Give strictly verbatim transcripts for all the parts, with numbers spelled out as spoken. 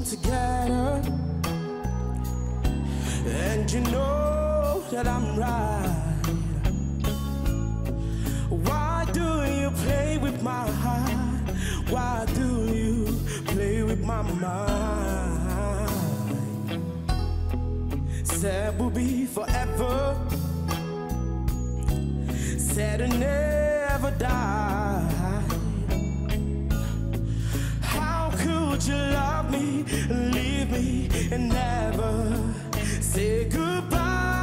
together, and you know that I'm right. Why do you play with my heart? Why do you play with my mind? Said we'll be forever, said it never die. How could you love me, leave me, and never say goodbye?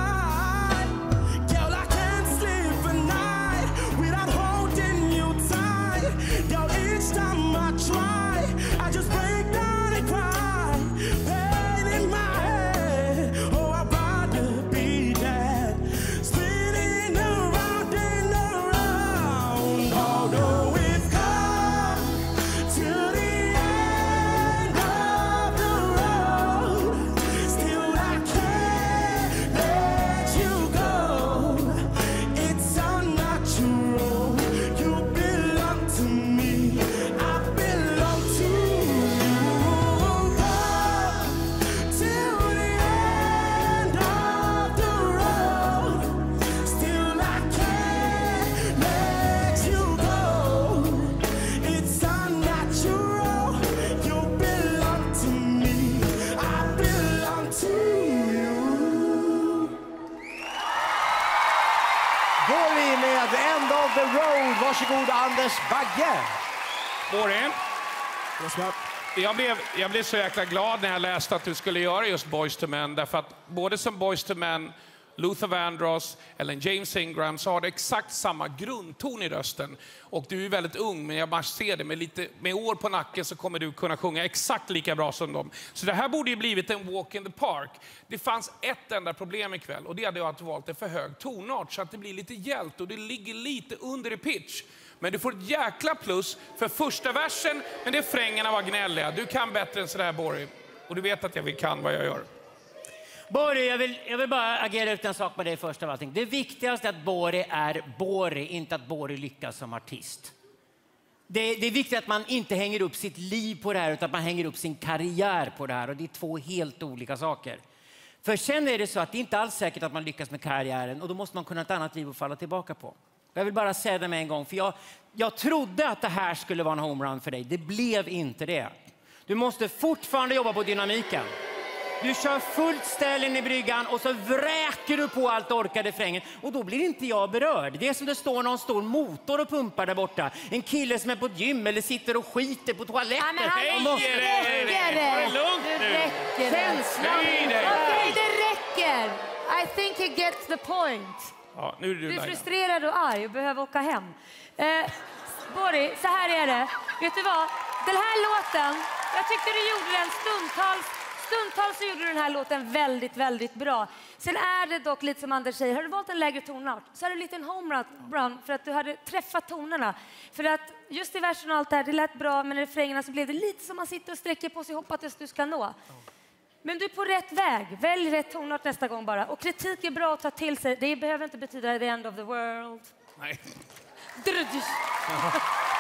Girl, I can't sleep at night without holding you tight. Girl, each time I try, I just break down and cry. Pain in my head, oh, I'd rather be dead. Spinning around and around, although we've come to the end of the road, still I can't let you go. It's unnatural. You belong to me, I belong to you. Come till the end of the road, still I can't let you go. It's unnatural. You belong to me, I belong to you. Bori med End of the Road. Varsågod Anders Bagge. Bori, jag blev, jag blev så jäkla glad när jag läste att du skulle göra just Boyz two Men. Därför att både som Boyz two Men, Luther Vandross eller James Ingram så har det exakt samma grundton i rösten. Och du är väldigt ung, men jag bara ser det. Med, lite, med år på nacken så kommer du kunna sjunga exakt lika bra som dem. Så det här borde ju blivit en walk in the park. Det fanns ett enda problem ikväll och det hade jag att du valt en för hög tonart så att det blir lite hjält och det ligger lite under i pitch. Men du får ett jäkla plus för första versen, men det är frängarna var gnälliga. Du kan bättre än sådär, Bori. Och du vet att jag vill kan vad jag gör. Bori, jag vill, jag vill bara agera ut en sak med dig först av allting. Det viktigaste är att Bori är Bori, inte att Bori lyckas som artist. Det, det är viktigt att man inte hänger upp sitt liv på det här utan att man hänger upp sin karriär på det här. Och det är två helt olika saker. För sen är det så att det är inte alls säkert att man lyckas med karriären och då måste man kunna ha ett annat liv att falla tillbaka på. Jag vill bara säga det med en gång, för jag, jag trodde att det här skulle vara en homerun för dig. Det blev inte det. Du måste fortfarande jobba på dynamiken. Du kör fullt ställen i bryggan och så vräker du på allt orkade frängen. Och då blir inte jag berörd. Det är som det står någon stor motor och pumpar där borta. En kille som är på ett gym eller sitter och skiter på toaletten. Ja, men han måste... det räcker det. det. Var det lugnt nu? Det räcker det. Känslan. Nej, nej. Okej, det räcker. I think he gets the point. Ja, nu är du Du är Laila. frustrerad och arg och behöver åka hem. Eh, Bori, så här är det. Vet du vad? Den här låten, jag tyckte du gjorde den stundtals. Stundtals så gjorde du den här låten väldigt, väldigt bra. Sen är det dock lite som Anders säger. Har du valt en lägre tonart så är det lite en homerun för att du hade träffat tonerna. För att just i versen och allt det här, det lät bra, men i refrängerna så blev det lite som man sitter och sträcker på sig och hoppas att du ska nå. Men du är på rätt väg. Välj rätt tonart nästa gång bara. Och kritik är bra att ta till sig. Det behöver inte betyda the end of the world. Nej. Drudus.